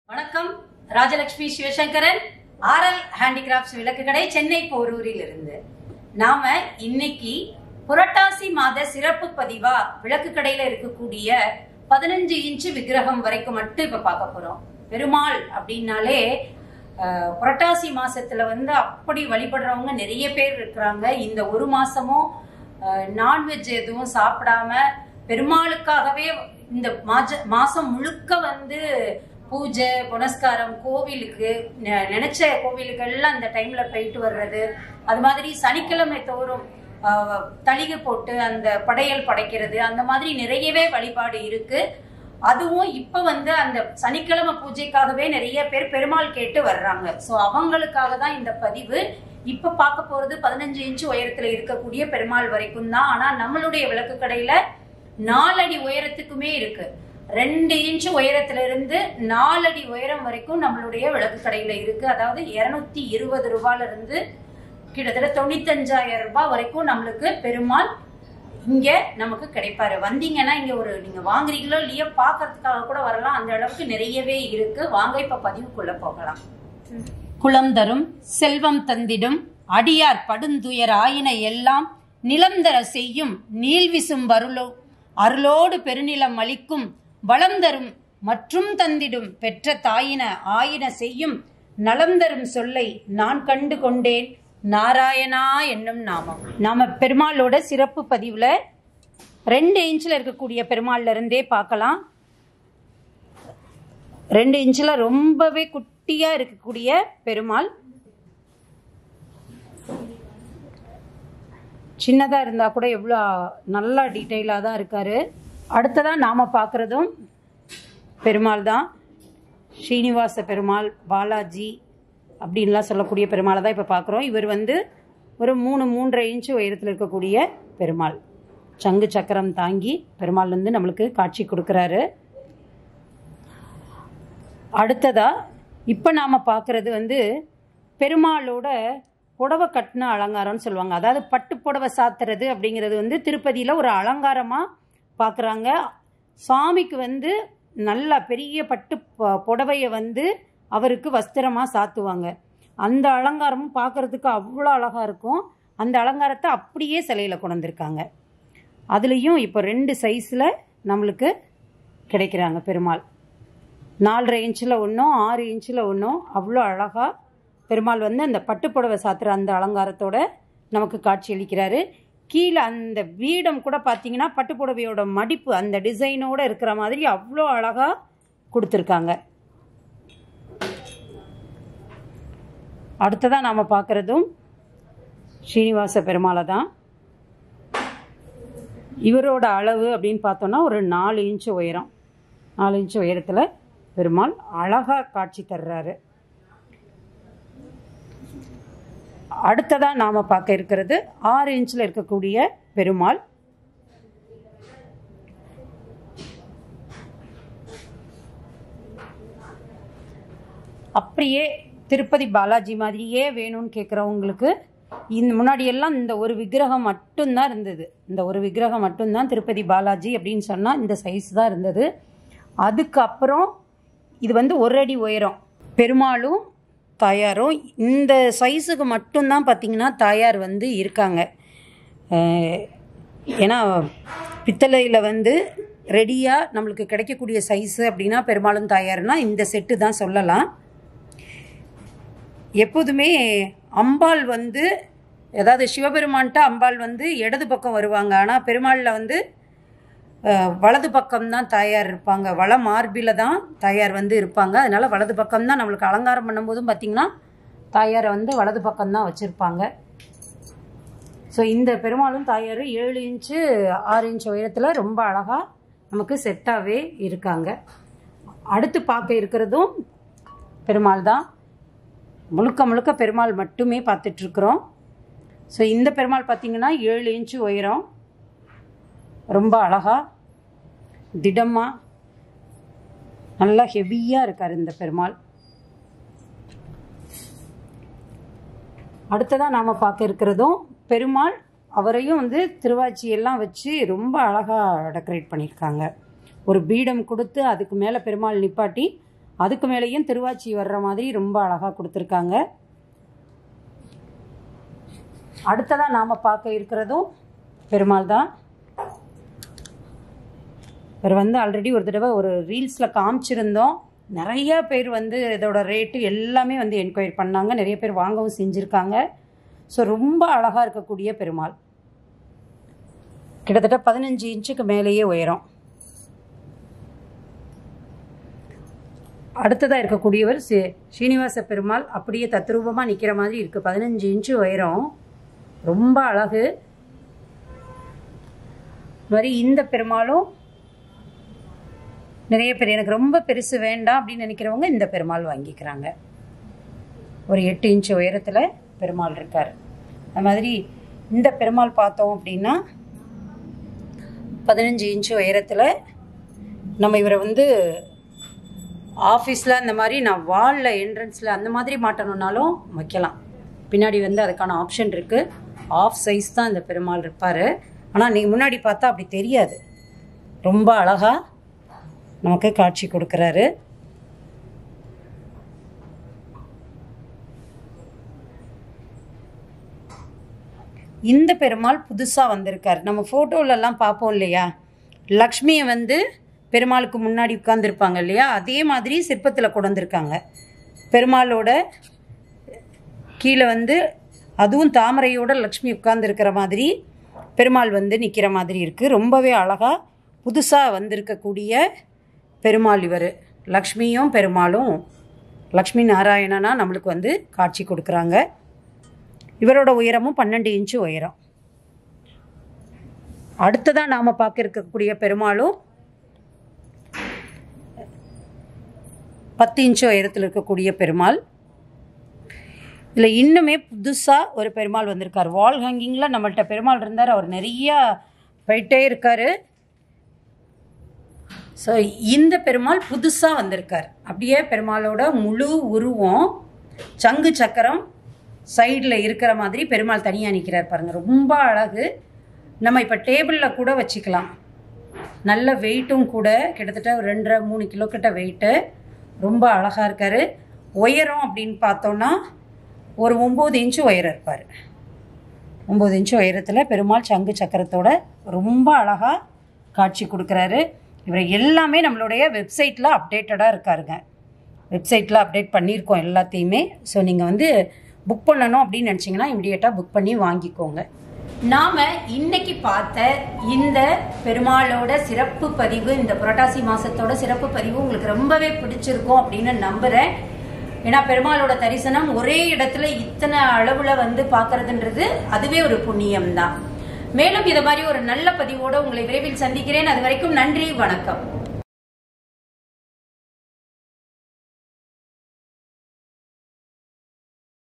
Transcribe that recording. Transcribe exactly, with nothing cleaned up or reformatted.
வணக்கம். Rajalakshmi Sivasankaran, R L Handicrafts விளக்குக்கடை, Chennai போரூரில் இருந்து. நாம இன்னைக்கு புரட்டாசி மாத சிறப்பு பதிவா விளக்குக்கடையில இருக்கக்கூடிய பதினஞ்சு இன்ச்சு விக்கிரகம் வரைக்கும் மட்டும் இப்ப பார்க்க போறோம். பெருமாள் அப்படின்னாலே புரட்டாசி மாசத்துல வந்து அப்படி வழிபடுறவங்க நிறைய பேர் இருக்கிறாங்க. இந்த ஒரு மாசமும் நான்வெஜ் எதுவும் சாப்பிடாம பெருமாளுக்காகவே இந்த மாச மாசம் முழுக்க வந்து பூஜை புனஸ்காரம், கோவிலுக்கு நினைச்ச கோவிலுக்கெல்லாம் அந்த டைம்ல போயிட்டு வர்றது. அது மாதிரி சனிக்கிழமை தோறும் தளிகை போட்டு அந்த படையல் படைக்கிறது, அந்த மாதிரி நிறையவே வழிபாடு இருக்கு. அதுவும் இப்ப வந்து அந்த சனிக்கிழமை பூஜைக்காகவே நிறைய பேர் பெருமாள் கேட்டு வர்றாங்க. ஸோ அவங்களுக்காக தான் இந்த பதிவு. இப்ப பார்க்க போறது பதினஞ்சு இன்ச்சு உயரத்துல இருக்கக்கூடிய பெருமாள் வரைக்கும் தான். ஆனா நம்மளுடைய விளக்கு கடையில நாலடி உயரத்துக்குமே இருக்கு. ரெண்டு இன்ச்சு உயரத்துல இருந்து நாலடி உயரம் வரைக்கும் நம்மளுடைய விளக்கு கடையில இருக்கு. அதாவது இருநூத்தி இருபது ரூபாயில இருந்து கிட்டத்தட்ட தொண்ணூத்தஞ்சாயிரம் ரூபாய் வரைக்கும் நம்மளுக்கு பெருமாள் இங்க நமக்கு கிடைப்பாரு. வந்தீங்கன்னா இங்க ஒரு நீங்க வாங்குறீங்களோ இல்லையோ பாக்குறதுக்காக கூட வரலாம். அந்த அளவுக்கு நிறையவே இருக்கு. வாங்க இப்ப பதிவுக்குள்ள போகலாம். குளம் தரும் செல்வம் தந்திடும் அடியார் படுந்துயர் ஆயின எல்லாம் நிலந்தர செய்யும் நீள்விசும் வருளோ அருளோடு பெருநிலம் அளிக்கும் வளம் தரும் மற்றும் தந்திடும் பெற்ற தாயின ஆயின செய்யும் நலம் தரும் சொல்லை நான் கண்டு கொண்டேன் நாராயணா என்னும் நாமம். நாம பெருமாளோட சிறப்பு பதிவுல ரெண்டு இன்ச்சில் இருக்கக்கூடிய பெருமாள்ல இருந்தே பார்க்கலாம். ரெண்டு இன்ச்சில் ரொம்பவே குட்டியா இருக்கக்கூடிய பெருமாள். சின்னதா இருந்தா கூட எவ்வளோ நல்லா டீட்டெயிலாக தான் இருக்காரு. அடுத்ததான் நாம பார்க்குறதும் பெருமாள் தான். ஸ்ரீனிவாச பெருமாள், பாலாஜி அப்படின்லாம் சொல்லக்கூடிய பெருமாளை தான் இப்போ பார்க்குறோம். இவர் வந்து ஒரு மூணு மூன்றரை இன்ச்சு உயரத்தில் இருக்கக்கூடிய பெருமாள். சங்கு சக்கரம் தாங்கி பெருமாள் வந்து நம்மளுக்கு காட்சி கொடுக்குறாரு. அடுத்ததா இப்போ நாம் பார்க்குறது வந்து பெருமாளோட புடவை கட்டின அலங்காரம்னு சொல்லுவாங்க. அதாவது பட்டு புடவை சாத்துறது அப்படிங்கிறது வந்து திருப்பதியில் ஒரு அலங்காரமாக பார்க்குறாங்க. சுவாமிக்கு வந்து நல்ல பெரிய பட்டு புடவையை வந்து அவருக்கு வஸ்திரமாக சாத்துவாங்க. அந்த அலங்காரமும் பார்க்குறதுக்கு அவ்வளோ அழகாக இருக்கும். அந்த அலங்காரத்தை அப்படியே சிலையில் கொண்டு வந்திருக்காங்க. அதுலேயும் இப்போ ரெண்டு சைஸில் நம்மளுக்கு கிடைக்கிறாங்க பெருமாள். நாலரை இன்ச்சில் ஒன்றும் ஆறு இன்ச்சில் ஒன்றும் அவ்வளோ அழகாக பெருமாள் வந்து அந்த பட்டுப்புடவை சாத்துற அந்த அலங்காரத்தோட நமக்கு காட்சி அளிக்கிறாரு. கீழே அந்த வீடம் கூட பார்த்தீங்கன்னா பட்டுப்புடவையோட மடிப்பு அந்த டிசைனோட இருக்கிற மாதிரி அவ்வளோ அழகா கொடுத்துருக்காங்க. அடுத்ததான் நாம பார்க்கறதும் ஸ்ரீனிவாச பெருமாளை தான். இவரோட அளவு அப்படின்னு பார்த்தோம்னா ஒரு நாலு இன்ச்சு உயரம். நாலு இன்ச்சு உயரத்தில் பெருமாள் அழகா காட்சி தர்றாரு. அடுத்ததா நாம பார்க்க இருக்கிறது ஆறு இன்ச்சில் இருக்கக்கூடிய பெருமாள். அப்படியே திருப்பதி பாலாஜி மாதிரியே வேணும்னு கேட்குறவங்களுக்கு இந்த முன்னாடியெல்லாம் இந்த ஒரு விக்கிரகம் மட்டும்தான் இருந்தது. இந்த ஒரு விக்கிரகம் மட்டும்தான் திருப்பதி பாலாஜி அப்படின்னு சொன்னால் இந்த சைஸ் தான் இருந்தது. அதுக்கப்புறம் இது வந்து ஒரு அடி உயரம் பெருமாளும் தாயாரும். இந்த சைஸுக்கு மட்டும்தான் பார்த்திங்கன்னா தாயார் வந்து இருக்காங்க. ஏன்னா பித்தளையில் வந்து ரெடியாக நம்மளுக்கு கிடைக்கக்கூடிய சைஸு அப்படின்னா பெருமாளும் தாயார்னா இந்த செட்டு தான் சொல்லலாம். எப்போதுமே அம்பாள் வந்து அதாவது சிவபெருமான்ட்ட அம்பாள் வந்து இடது பக்கம் வருவாங்க. ஆனால் பெருமாளில் வந்து வலது பக்கம்தான் தாயார் இருப்பாங்க. வல மார்பில் தான் தாயார் வந்து இருப்பாங்க. அதனால வலது பக்கம்தான் நம்மளுக்கு அலங்காரம் பண்ணும்போதும் பார்த்திங்கன்னா தாயாரை வந்து வலது பக்கம்தான் வச்சுருப்பாங்க. ஸோ இந்த பெருமாளும் தாயாரும் ஏழு இன்ச்சு ஆறு இன்ச்சு உயரத்தில் ரொம்ப அழகாக நமக்கு செட்டாகவே இருக்காங்க. அடுத்து பார்க்க இருக்கிறதும் பெருமாள் தான். முழுக்க முழுக்க பெருமாள் மட்டுமே பார்த்துட்ருக்குறோம். ஸோ இந்த பெருமாள் பார்த்திங்கன்னா ஏழு இன்ச்சு உயரம், ரொம்ப அழகா திடமாக நல்லா ஹெவியாக இருக்கார் இந்த பெருமாள். அடுத்ததாக நாம் பார்க்க இருக்கிறதும் பெருமாள். அவரையும் வந்து திருவாச்சியெல்லாம் வச்சு ரொம்ப அழகாக டெக்கரேட் பண்ணியிருக்காங்க. ஒரு பீடம் கொடுத்து அதுக்கு மேலே பெருமாள் நிப்பாட்டி அதுக்கு மேலேயும் திருவாச்சி வர்ற மாதிரி ரொம்ப அழகாக கொடுத்துருக்காங்க. அடுத்ததாக நாம் பார்க்க இருக்கிறதும் பெருமாள் தான். இவர் வந்து ஆல்ரெடி ஒரு தடவை ஒரு ரீல்ஸில் காமிச்சிருந்தோம். நிறைய பேர் வந்து இதோட ரேட்டு எல்லாமே வந்து என்கொயரி பண்ணாங்க. நிறைய பேர் வாங்கவும் செஞ்சுருக்காங்க. ஸோ ரொம்ப அழகாக இருக்கக்கூடிய பெருமாள். கிட்டத்தட்ட பதினஞ்சு இன்ச்சுக்கு மேலேயே உயரம். அடுத்ததாக இருக்கக்கூடியவர் சி ஸ்ரீனிவாச பெருமாள். அப்படியே தத்ரூபமாக நிற்கிற மாதிரி இருக்குது. பதினஞ்சு இன்ச்சு உயரம், ரொம்ப அழகு. மாதிரி இந்த பெருமாளும் நிறைய பேர் எனக்கு ரொம்ப பெருசு வேண்டாம் அப்படின்னு நினைக்கிறவங்க இந்த பெருமாள் வாங்கிக்கிறாங்க. ஒரு எட்டு இன்ச்சு உயரத்தில் பெருமாள் இருக்கார். அது மாதிரி இந்த பெருமாள் பார்த்தோம் அப்படின்னா பதினஞ்சு இன்ச்சு உயரத்தில் நம்ம இவரை வந்து ஆஃபீஸில் அந்த மாதிரி நான் வாலில் என்ட்ரன்ஸில் அந்த மாதிரி மாட்டணுன்னாலும் வைக்கலாம். பின்னாடி வந்து அதுக்கான ஆப்ஷன் இருக்குது. ஆஃப் சைஸ் தான் இந்த பெருமாள் இருப்பார். ஆனால் நீங்கள் முன்னாடி பார்த்தா அப்படி தெரியாது. ரொம்ப அழகாக நமக்கு காட்சி கொடுக்குறாரு. இந்த பெருமாள் புதுசாக வந்திருக்கார். நம்ம ஃபோட்டோலெல்லாம் பார்ப்போம் இல்லையா, லக்ஷ்மியை வந்து பெருமாளுக்கு முன்னாடி உட்கார்ந்துருப்பாங்க இல்லையா, அதே மாதிரி சிற்பத்தில் கொண்டு வந்திருக்காங்க. பெருமாளோட கீழே வந்து அதுவும் தாமரையோட லக்ஷ்மி உட்கார்ந்துருக்கிற மாதிரி பெருமாள் வந்து நிற்கிற மாதிரி இருக்குது. ரொம்பவே அழகாக புதுசாக வந்திருக்கக்கூடிய பெருமாள் இவர். லக்ஷ்மியும் பெருமாளும் லக்ஷ்மி நாராயணனா நம்மளுக்கு வந்து காட்சி கொடுக்குறாங்க. இவரோட உயரமும் பன்னெண்டு இன்ச்சு உயரம். அடுத்ததான் நாம் பார்க்க இருக்கக்கூடிய பெருமாளும் பத்து இன்ச்சு உயரத்தில் இருக்கக்கூடிய பெருமாள். இதில் இன்னுமே புதுசாக ஒரு பெருமாள் வந்திருக்கார். வால் ஹேங்கிங்கில் நம்மள்கிட்ட பெருமாள் இருந்தார். அவர் நிறையா போயிட்டே இருக்கார். ஸோ இந்த பெருமாள் புதுசாக வந்திருக்கார். அப்படியே பெருமாளோட முழு உருவம் சங்கு சக்கரம் சைடில் இருக்கிற மாதிரி பெருமாள் தனியாக நிற்கிறார் பாருங்கள். ரொம்ப அழகு. நம்ம இப்போ டேபிளில் கூட வச்சுக்கலாம். நல்ல வெயிட்டும் கூட, கிட்டத்தட்ட ஒரு ரெண்டரை மூணு கிலோ கிட்ட வெயிட்டு. ரொம்ப அழகாக இருக்கார். உயரம் அப்படின்னு பார்த்தோன்னா ஒரு ஒம்பது இன்ச்சு உயரம் இருப்பார். ஒம்பது இன்ச்சு உயரத்தில் பெருமாள் சங்கு சக்கரத்தோட ரொம்ப அழகாக காட்சி கொடுக்குறாரு. இவரை எல்லாமே நம்மளுடைய வெப்சைட்டில் அப்டேட்டடாக இருக்காருங்க. வெப்சைட்டில் அப்டேட் பண்ணியிருக்கோம் எல்லாத்தையுமே. ஸோ நீங்கள் வந்து புக் பண்ணணும் அப்படின்னு நினச்சிங்கன்னா இமிடியேட்டாக புக் பண்ணி வாங்கிக்கோங்க. நாம் இன்னைக்கு பார்த்த இந்த பெருமாளோட சிறப்பு பதிவு, இந்த புரட்டாசி மாதத்தோட சிறப்பு பதிவு உங்களுக்கு ரொம்பவே பிடிச்சிருக்கும் அப்படின்னு நம்புகிறேன். ஏன்னா பெருமாளோட தரிசனம் ஒரே இடத்துல இத்தனை அளவில் வந்து பார்க்கறதுன்றது அதுவே ஒரு புண்ணியம்தான். மேலும் இதை மாதிரி ஒரு நல்ல பதிவோடு உங்களை விரைவில் சந்திக்கிறேன். அது வரைக்கும் நன்றி, வணக்கம்.